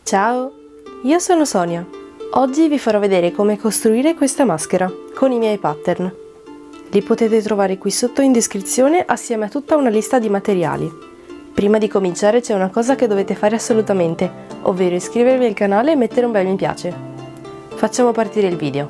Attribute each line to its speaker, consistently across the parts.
Speaker 1: Ciao, io sono Sonia. Oggi vi farò vedere come costruire questa maschera con i miei pattern. Li potete trovare qui sotto in descrizione assieme a tutta una lista di materiali. Prima di cominciare c'è una cosa che dovete fare assolutamente, ovvero iscrivervi al canale e mettere un bel mi piace. Facciamo partire il video.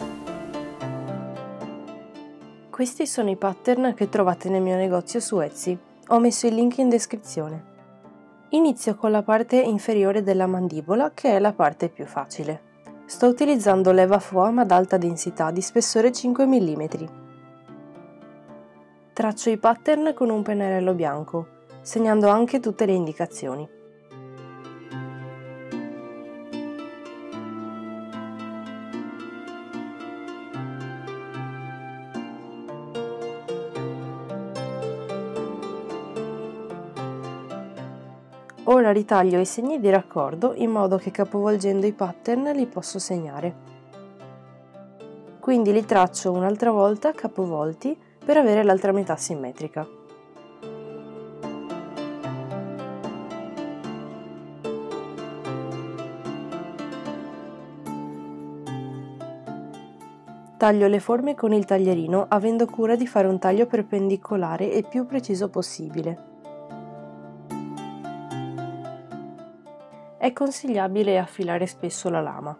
Speaker 1: Questi sono i pattern che trovate nel mio negozio su Etsy. Ho messo il link in descrizione. Inizio con la parte inferiore della mandibola, che è la parte più facile. Sto utilizzando leva foam ad alta densità di spessore 5 mm. Traccio i pattern con un pennarello bianco, segnando anche tutte le indicazioni. Ora ritaglio i segni di raccordo in modo che capovolgendo i pattern li posso segnare. Quindi li traccio un'altra volta capovolti per avere l'altra metà simmetrica. Taglio le forme con il taglierino avendo cura di fare un taglio perpendicolare e più preciso possibile. È consigliabile affilare spesso la lama.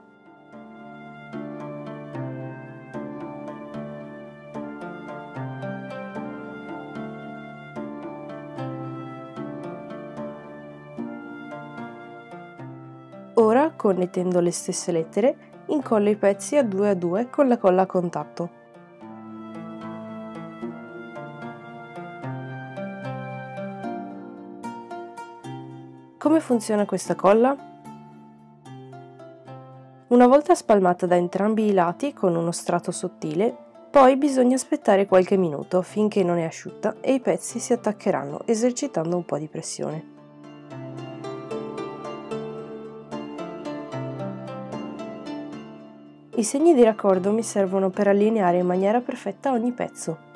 Speaker 1: Ora, connettendo le stesse lettere, incollo i pezzi a 2 con la colla a contatto. Come funziona questa colla? Una volta spalmata da entrambi i lati con uno strato sottile, poi bisogna aspettare qualche minuto finché non è asciutta e i pezzi si attaccheranno esercitando un po' di pressione. I segni di raccordo mi servono per allineare in maniera perfetta ogni pezzo.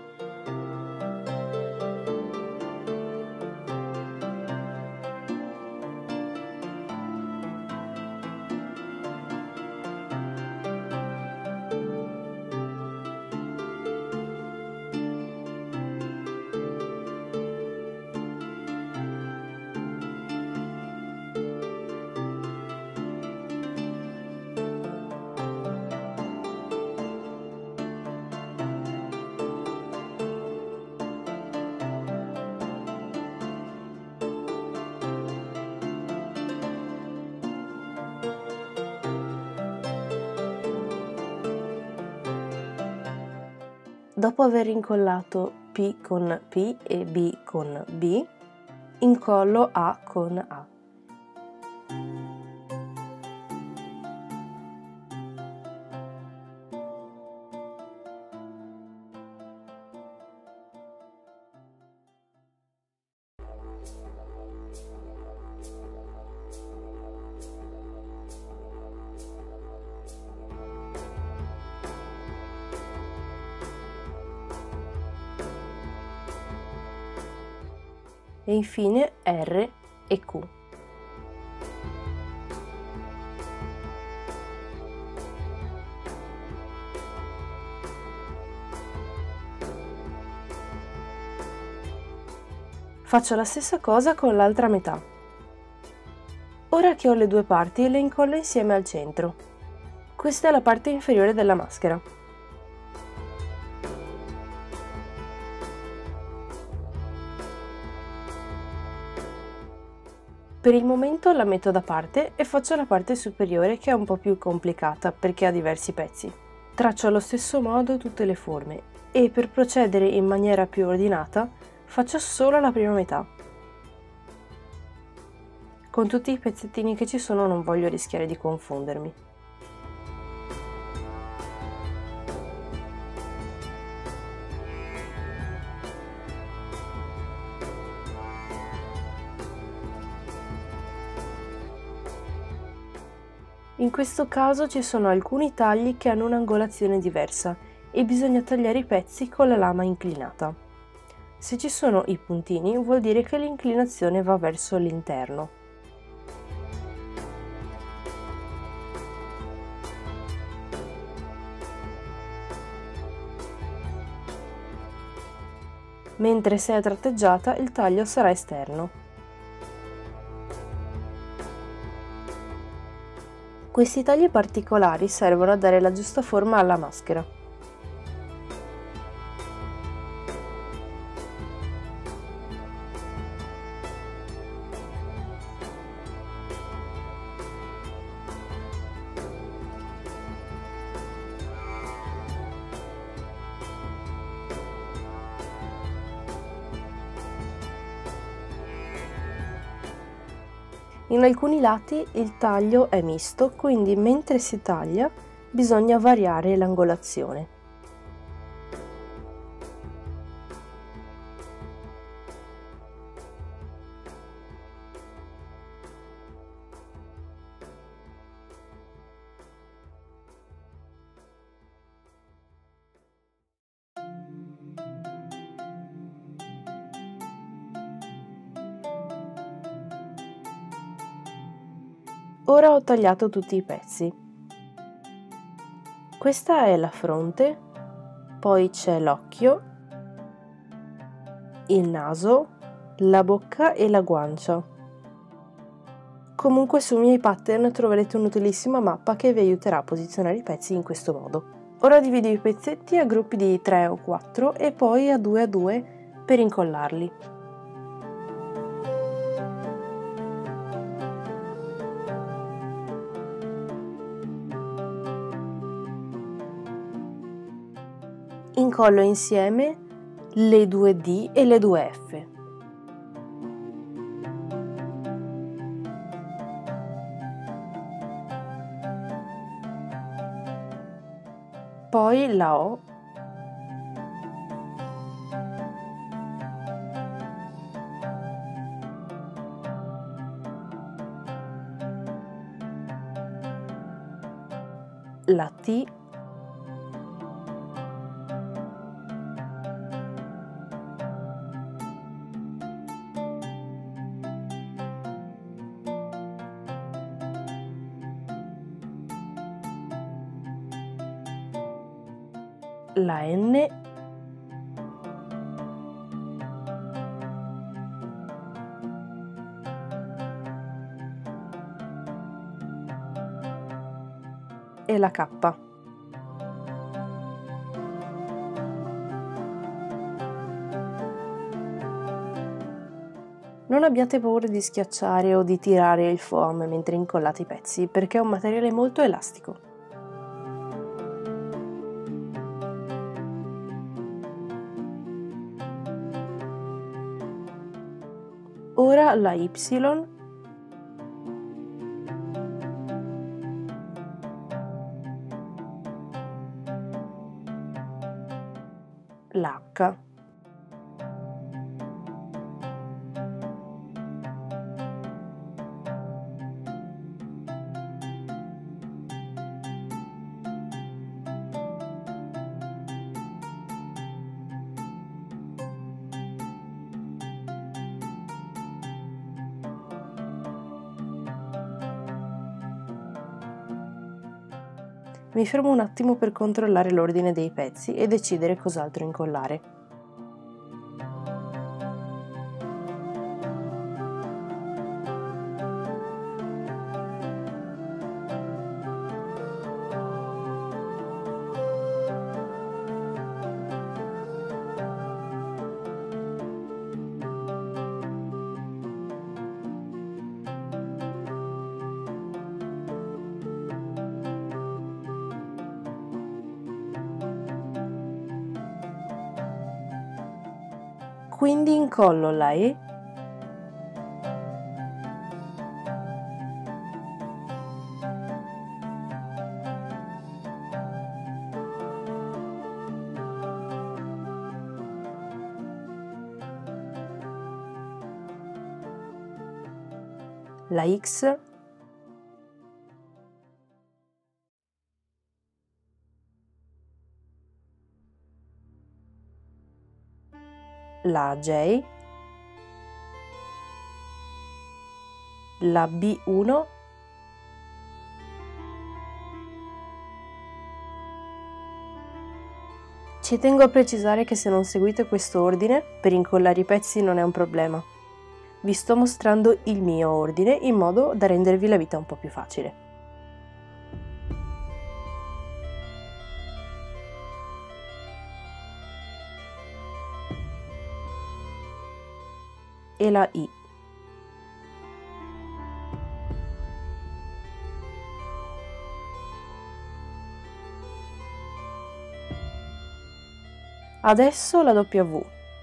Speaker 1: Dopo aver incollato P con P e B con B, incollo A con A. E infine R e Q. Faccio la stessa cosa con l'altra metà. Ora che ho le due parti, le incollo insieme al centro. Questa è la parte inferiore della maschera. Per il momento la metto da parte e faccio la parte superiore che è un po' più complicata perché ha diversi pezzi. Traccio allo stesso modo tutte le forme e per procedere in maniera più ordinata faccio solo la prima metà. Con tutti i pezzettini che ci sono non voglio rischiare di confondermi. In questo caso ci sono alcuni tagli che hanno un'angolazione diversa e bisogna tagliare i pezzi con la lama inclinata. Se ci sono i puntini vuol dire che l'inclinazione va verso l'interno. mentre se è tratteggiata il taglio sarà esterno. Questi tagli particolari servono a dare la giusta forma alla maschera. In alcuni lati il taglio è misto, quindi mentre si taglia bisogna variare l'angolazione. Ora ho tagliato tutti i pezzi. Questa è la fronte, poi c'è l'occhio, il naso, la bocca e la guancia. Comunque sui miei pattern troverete un'utilissima mappa che vi aiuterà a posizionare i pezzi in questo modo. Ora divido i pezzetti a gruppi di 3 o 4 e poi a 2 per incollarli. Incollo insieme le due D e le due F. Poi la O, la T, la N, e la K. Non abbiate paura di schiacciare o di tirare il foam mentre incollate i pezzi, perché è un materiale molto elastico. Ora la Y, l'H, mi fermo un attimo per controllare l'ordine dei pezzi e decidere cos'altro incollare. Quindi incollo la E, la X, la J, la B1, Ci tengo a precisare che se non seguite questo ordine, per incollare i pezzi non è un problema. Vi sto mostrando il mio ordine in modo da rendervi la vita un po' più facile. E la I. Adesso la W.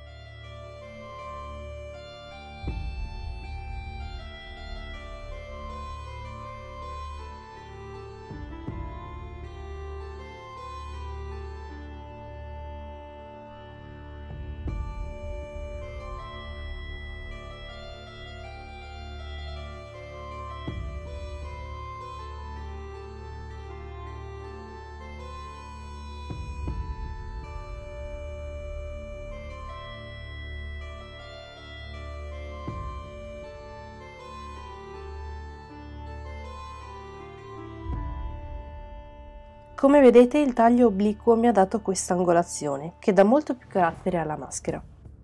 Speaker 1: Come vedete il taglio obliquo mi ha dato questa angolazione, che dà molto più carattere alla maschera.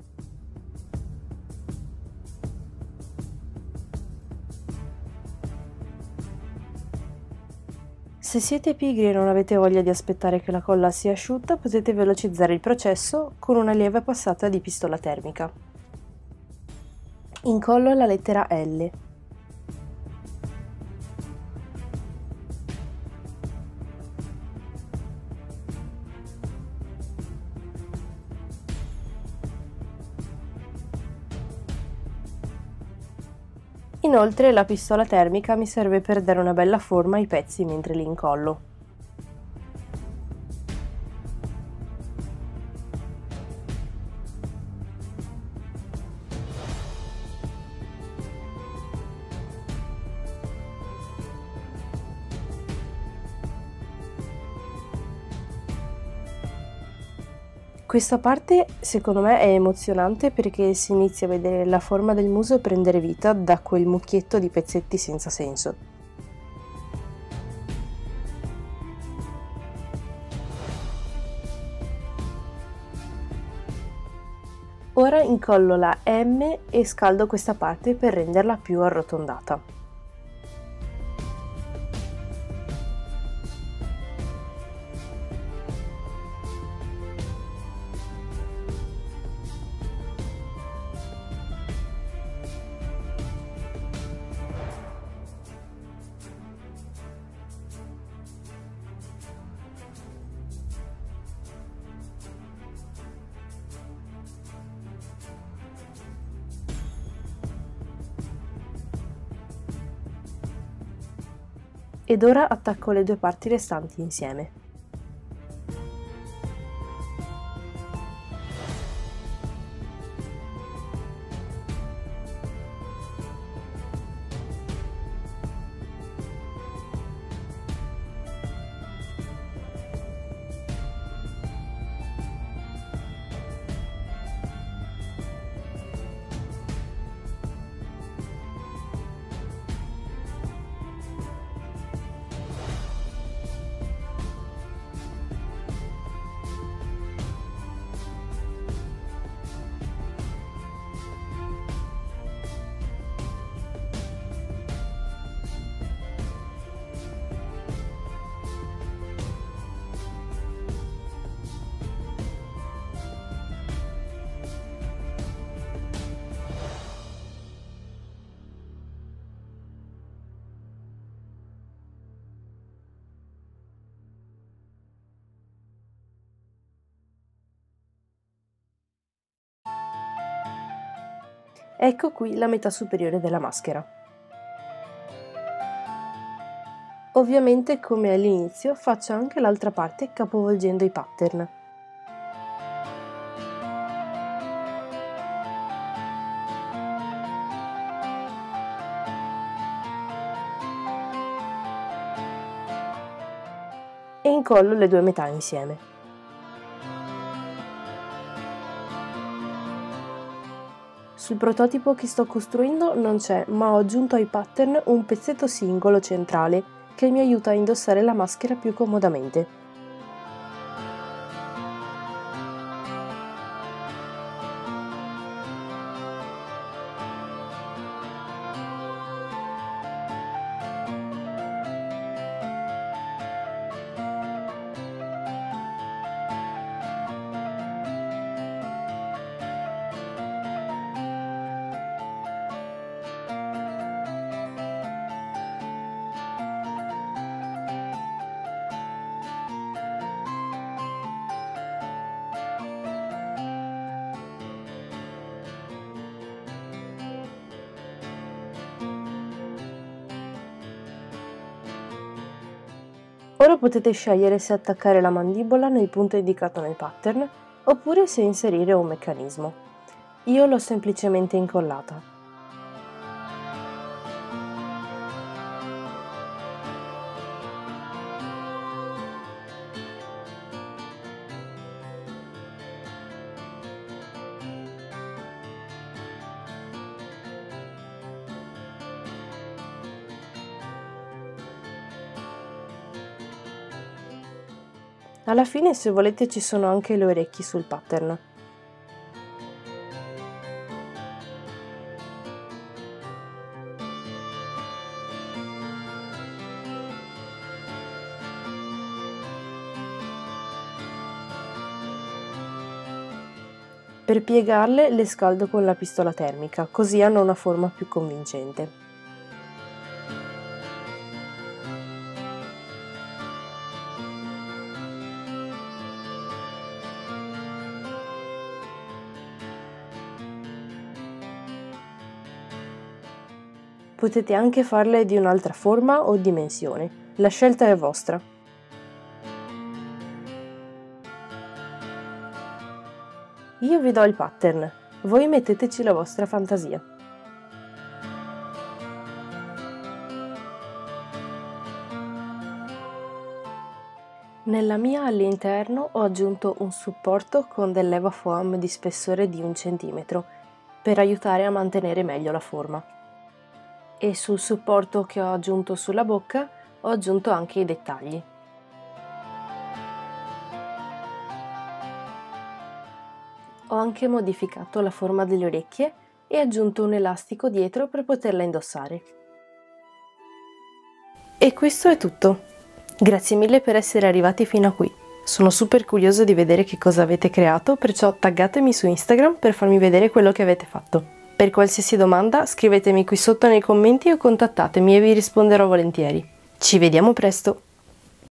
Speaker 1: Se siete pigri e non avete voglia di aspettare che la colla sia asciutta, potete velocizzare il processo con una lieve passata di pistola termica. Incollo la lettera L. Inoltre la pistola termica mi serve per dare una bella forma ai pezzi mentre li incollo. Questa parte secondo me è emozionante perché si inizia a vedere la forma del muso prendere vita da quel mucchietto di pezzetti senza senso. Ora incollo la M e scaldo questa parte per renderla più arrotondata. Ed ora attacco le due parti restanti insieme. Ecco qui la metà superiore della maschera. Ovviamente, come all'inizio, faccio anche l'altra parte capovolgendo i pattern. E incollo le due metà insieme. Sul prototipo che sto costruendo non c'è, ma ho aggiunto ai pattern un pezzetto singolo centrale che mi aiuta a indossare la maschera più comodamente. Ora potete scegliere se attaccare la mandibola nel punto indicato nel pattern oppure se inserire un meccanismo. Io l'ho semplicemente incollata. Alla fine, se volete, ci sono anche le orecchie sul pattern. Per piegarle le scaldo con la pistola termica, così hanno una forma più convincente. Potete anche farle di un'altra forma o dimensione, la scelta è vostra. Io vi do il pattern, voi metteteci la vostra fantasia. Nella mia all'interno ho aggiunto un supporto con del levafoam di spessore di 1 cm per aiutare a mantenere meglio la forma. E sul supporto che ho aggiunto sulla bocca ho aggiunto anche i dettagli. Ho anche modificato la forma delle orecchie e aggiunto un elastico dietro per poterla indossare. E questo è tutto. Grazie mille per essere arrivati fino a qui. Sono super curiosa di vedere che cosa avete creato, perciò taggatemi su Instagram per farmi vedere quello che avete fatto. Per qualsiasi domanda scrivetemi qui sotto nei commenti o contattatemi e vi risponderò volentieri. Ci vediamo presto!